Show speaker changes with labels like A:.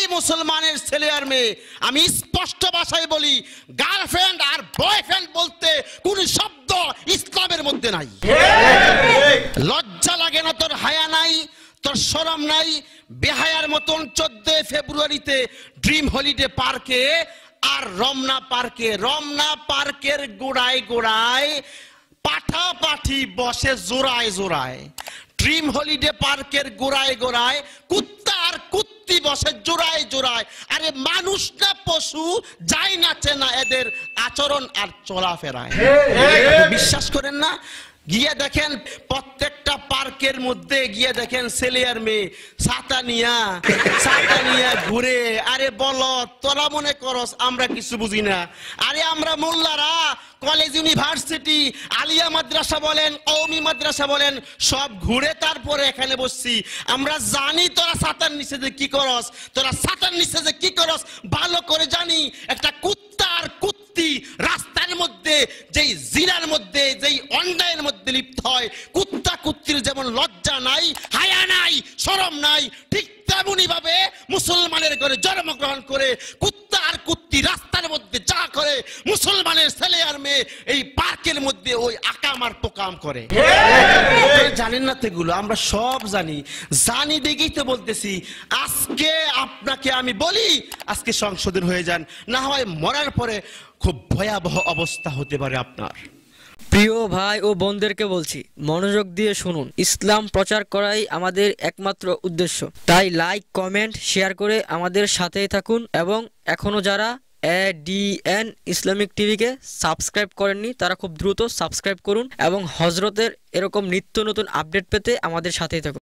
A: মুসলমানের ছেলে আর মেয়ে, আমি স্পষ্ট ভাষায় বলি, গার্লফ্রেন্ড আর বয়ফ্রেন্ড বলতে কোন শব্দ ইসলামের মধ্যে নাই। লজ্জা লাগে না তোর? হায়া নাই তোর? শরম নাই? বেহায়ার মতন 14 ফেব্রুয়ারিতে ড্রিম হলিডে পার্কে আর রমনা পার্কের গোড়ায় গোড়ায় পাঠাপাঠি বসে জোড়ায় জোড়ায়। ড্রিম হলিডে পার্কের গোড়ায় গোড়ায় কুত্তা আর কুত্তি বসে জোড়ায় জোড়ায়। আরে মানুষ না পশু, যাই নাচে না এদের আচরণ আর চলাফেরায়। বিশ্বাস করেন না? গিয়ে দেখেন প্রত্যেকটা পার্কের মধ্যে গিয়ে দেখেন ছেলে আর মেয়ে ছাতা নিয়া ঘুরে। আরে বলো, তোরা মনে করস আমরা কিছু বুঝি না? আরে আমরা মোল্লারা কলেজ, ইউনিভার্সিটি, আলিয়া মাদ্রাসা বলেন, কওমি মাদ্রাসা বলেন, সব ঘুরে তারপরে এখানে বসছি। আমরা জানি তোরা ছাতার নিচে যে কি করস, ভালো করে জানি। একটা কুত্তা আর কুত্তি রাস্তার মধ্যে যেই জিনার মধ্যে, যেই অন্যায়ের মধ্যে লিপ্ত হয়, কুত্তা কুত্তির যেমন লজ্জা নাই, হায়া নাই, শরম নাই, ঠিক তেমনি ভাবে মুসলমানের ঘরে জন্মগ্রহণ করে কুত্তা আর কুত্তি রাস্তার মধ্যে যা করে, মুসলমানের ছেলে আর মেয়ে এই পার্কের মধ্যে ওই আকাম আর পোকাম করে। জানেন না তেগুলো? আমরা সব জানি দেখেই তো বলতেছি। আজকে আপনাকে আমি বলি, আজকে সংশোধন হয়ে যান, না হয় মরার পরে খুব ভয়াবহ অবস্থা হতে পারে আপনার।
B: প্রিয় ভাই ও বোনদেরকে বলছি, মনোযোগ দিয়ে শুনুন। ইসলাম প্রচার করাই আমাদের একমাত্র উদ্দেশ্য। তাই লাইক, কমেন্ট, শেয়ার করে আমাদের সাথেই থাকুন। এবং এখনো যারা ADN ইসলামিক টিভিকে সাবস্ক্রাইব করেননি তারা খুব দ্রুত সাবস্ক্রাইব করুন এবং হজরতের এরকম নিত্য নতুন আপডেট পেতে আমাদের সাথেই থাকুন।